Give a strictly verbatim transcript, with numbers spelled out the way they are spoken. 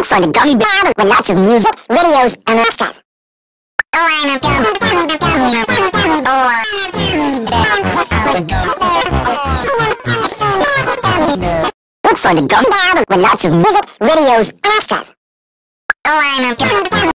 for the gummy bear with lots of music, videos, and extras. Oh, I'm a gummy, gummy, gummy, gummy, gummy, gummy, oh, I'm a gummy bear. Look for the gummy bear with lots of music, videos, and extras. Oh, I'm a gummy, gummy.